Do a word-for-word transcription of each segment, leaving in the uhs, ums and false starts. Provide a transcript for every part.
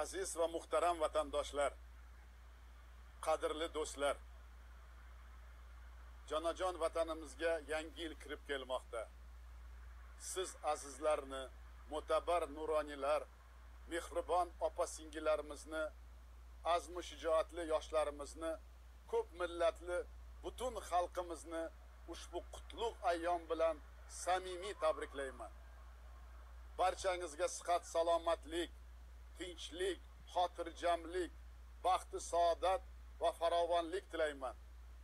Aziz va muhtaram vatandoshlar, qadrli do'stlar, jonajon vatanimizga yangi yil kirib kelmoqda. Siz azizlarni, mo'tabar nuroniylar, mehribon opa-singillarimizni, azmu shijoatli yoshlarimizni, ko'p millatli butun xalqimizni ushbu qutlug' ayyom bilan samimiy tabriklayman. Barchangizga sihat, salomatlik, tinchlik, xotirjamlik, baxti saodat va farovonlik tilayman.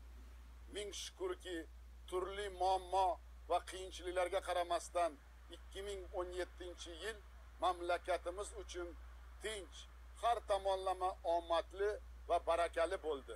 Ming shukrki, turli muammo va qiyinchiliklarga qaramasdan ikki ming o'n yettinchi yil mamlakatimiz uchun tinch, har tomonlama omadli va barakali bo'ldi.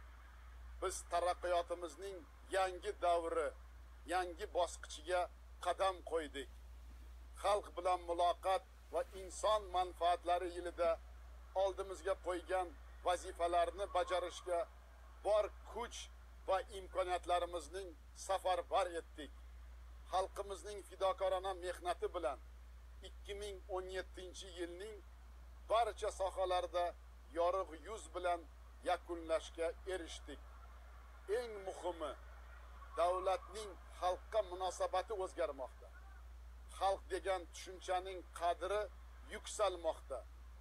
Biz taraqqiyotimizning yangi davri, yangi bosqichiga qadam qo'ydik. Xalq bilan muloqot va inson manfaatlari yilida oldimizga qo'ygan vazifalarni bajarishga bor kuch va imkoniyatlarimizning safarbar etdik. Xalqimizning fidokorona mehnati bilan ikki ming o'n yettinchi yilning barcha sohalarida yorug' yuz bilan yakunlashga erishdik. Eng muhimi, davlatning xalqqa munosabati o'zgarmoqda. Xalq degan tushunchaning qadri yuksalmoqda.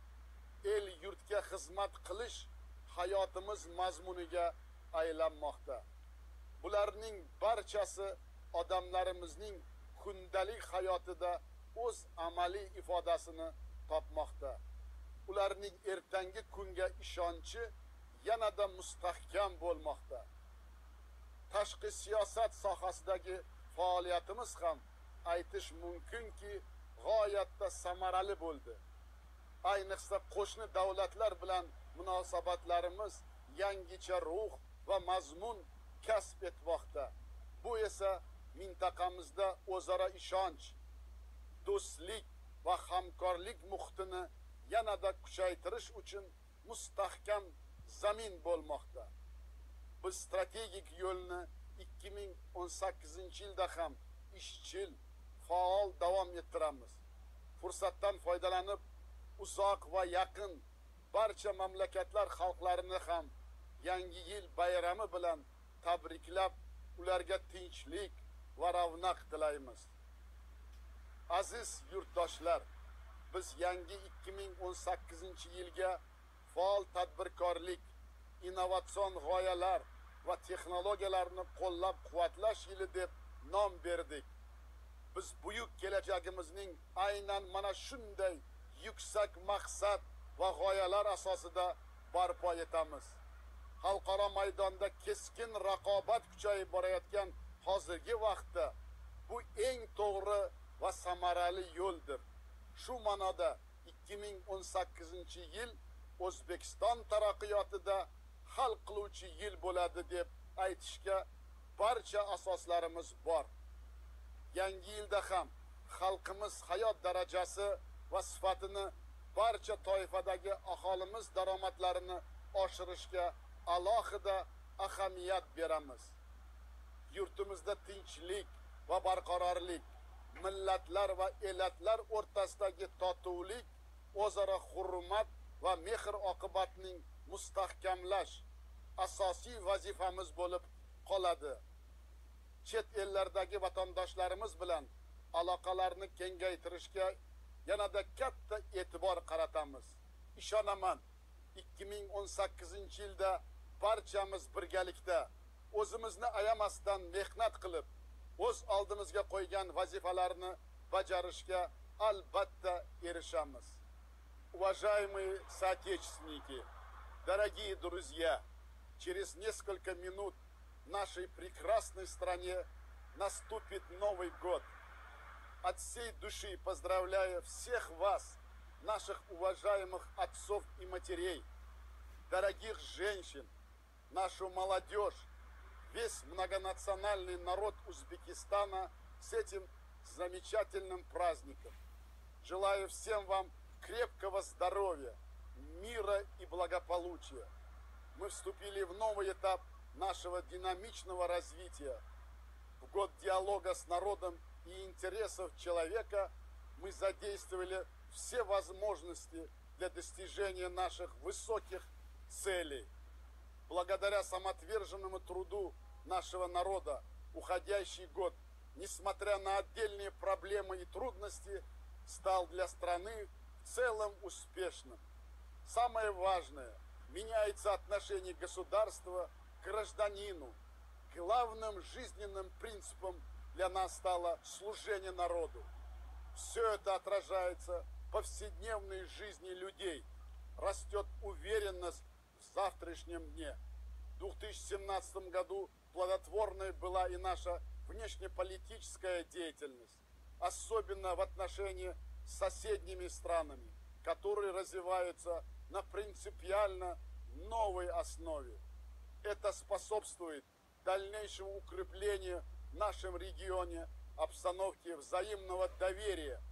El yurtga xizmat qilish hayotimiz mazmuniga aylanmoqda. Bularning barchasi odamlarimizning kundalik hayotida o'z amaliy ifodasini topmoqda. Ularning ertangi kunga ishonchi yanada mustahkam bo'lmoqda. Tashqi siyosat sohasidagi faoliyatimiz ham aytish mumkinki g'oyatda samarali bo'ldi. Ayniqsa qo'shni davlatlar bilan munosabatlarimiz yangicha ruh va mazmun kasb etmoqda. Bu esa mintaqamizda o'zaro ishonch, do'stlik va hamkorlik muhitini yanada kuchaytirish uchun mustahkam zamin bo'lmoqda. Biz strategik yo'lni ikki ming o'n sakkizinchi yilda ham ishchil, faol davom ettiramiz. Fursatdan foydalanib, uzoq va yaqin barcha mamlakatlar xalqlarini ham yangi yil bayrami bilan tabriklab, ularga tinchlik va ravnaq tilaymiz. Aziz yurtdoshlar, biz yangi ikki ming o'n sakkizinchi yilga faol tadbirkorlik, innovatsion g'oyalar va texnologiyalarni qo'llab-quvvatlash yili deb nom berdik. Biz buyuk kelajagimizning aynan mana shunday yuksak maqsad va g'oyalar asosida barpo etamiz. Xalqaro maydonda keskin raqobat kuchayib borayotgan hozirgi vaqtda bu eng to'g'ri va samarali yo'ldir. Shu ma'noda ikki ming o'n sakkizinchi yil O'zbekiston taraqqiyotida hal qiluvchi yil bo'ladi deb aytishga barcha asoslarimiz bor. Yangi yilda ham xalqimiz hayot darajasi va sifatini, barcha toifadagi aholimiz daromadlarini oshirishga alohida ahamiyat beramiz. Yurtimizda tinchlik va barqarorlik, millatlar va elatlar o'rtasidagi totuvlik, o'zaro hurmat va mehr oqibatning mustahkamlash asosiy vazifamiz bo'lib qoladi. Chet ellardagi vatandoshlarimiz bilan aloqalarni kengaytirishga yanada katta e'tibor qaratamiz. Ishonaman, ikki ming o'n sakkizinchi yilda barchamiz birgalikda o'zimizni ayamasdan mehnat qilib, o'z oldimizga qo'ygan vazifalarni bajarishga albatta erishamiz. Уважаемые соотечественники, дорогие друзья, через несколько минут в нашей прекрасной стране наступит Новый год. От всей души поздравляю всех вас, наших уважаемых отцов и матерей, дорогих женщин, нашу молодежь, весь многонациональный народ Узбекистана с этим замечательным праздником. Желаю всем вам крепкого здоровья, мира и благополучия. Мы вступили в новый этап нашего динамичного развития. В год диалога с народом и интересов человека мы задействовали все возможности для достижения наших высоких целей. Благодаря самоотверженному труду нашего народа, уходящий год, несмотря на отдельные проблемы и трудности, стал для страны в целом успешным. Самое важное, меняется отношение государства к гражданину. Главным жизненным принципом для нас стало служение народу. Все это отражается в повседневной жизни людей. Растет уверенность в завтрашнем дне. В две тысячи семнадцатом году плодотворной была и наша внешнеполитическая деятельность, особенно в отношении с соседними странами, которые развиваются на принципиально новой основе. Это способствует дальнейшему укреплению в нашем регионе обстановки взаимного доверия,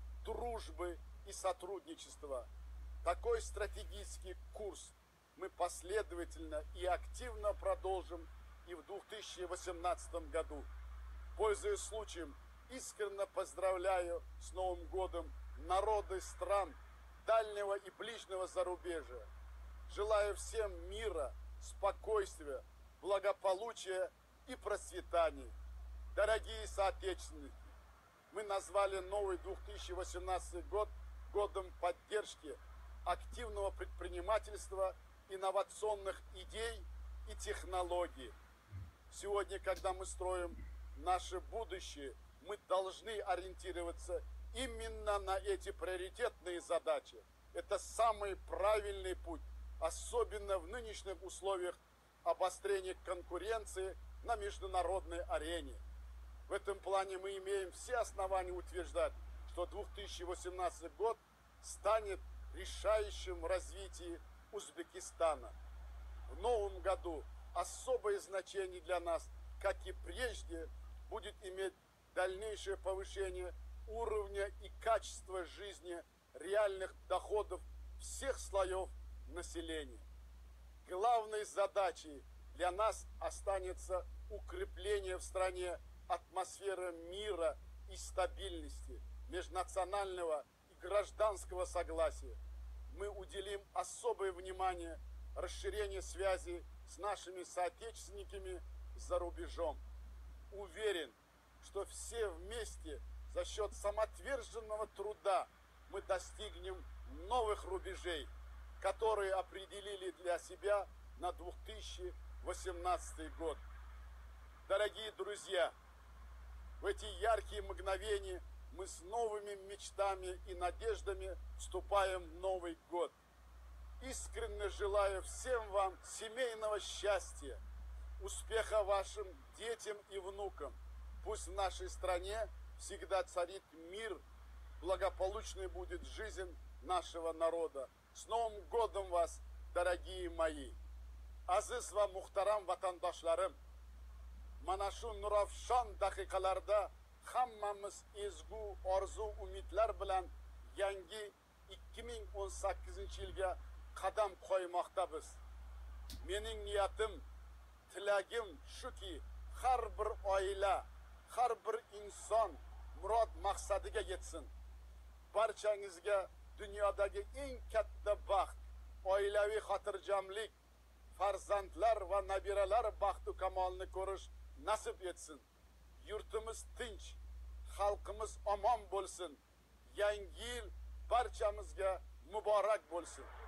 дружбы и сотрудничества. Такой стратегический курс мы последовательно и активно продолжим и в две тысячи восемнадцатом году. Пользуясь случаем, искренне поздравляю с Новым годом народы стран дальнего и ближнего зарубежья. Желаю всем мира, спокойствия, благополучия и процветания. Дорогие соотечественники, мы назвали новый две тысячи восемнадцатый год годом поддержки активного предпринимательства, инновационных идей и технологий. Сегодня, когда мы строим наше будущее, мы должны ориентироваться именно на эти приоритетные задачи. Это самый правильный путь, особенно в нынешних условиях обострения конкуренции на международной арене. В этом плане мы имеем все основания утверждать, что две тысячи восемнадцатый год станет решающим в развитии Узбекистана. В новом году особое значение для нас, как и прежде, будет иметь дальнейшее повышение уровня и качества жизни реальных доходов всех слоев населения. Главной задачей для нас останется укрепление в стране атмосферы мира и стабильности, межнационального и гражданского согласия. Мы уделим особое внимание расширению связей с нашими соотечественниками за рубежом. Уверен, что все вместе за счет самоотверженного труда мы достигнем новых рубежей, которые определили для себя на две тысячи восемнадцатый год. Дорогие друзья, в эти яркие мгновения мы с новыми мечтами и надеждами вступаем в Новый год. Искренне желаю всем вам семейного счастья, успеха вашим детям и внукам. Пусть в нашей стране всегда царит мир, благополучной будет жизнь нашего народа. С Новым годом вас, дорогие мои! Aziz va muhtaram vatandoshlarım, mana shu nurafshon daqiqalarda hammamiz ezgu orzu umidlar bilan yangi ikki ming o'n sakkizinchi yilga qadam qo'ymoqdamiz. Mening niyatim, tilagim shuki, har bir oila, har bir inson murod maqsadiga yetsin. Barchangizga dunyodagi eng katta baxt, oilaviy xotirjamlik, farzandlar va nabiralar baxtu kamolini ko'rish nasib etsin. Yurtimiz tinch, xalqimiz omon bo'lsin. Yangi yil barchamizga muborak bo'lsin.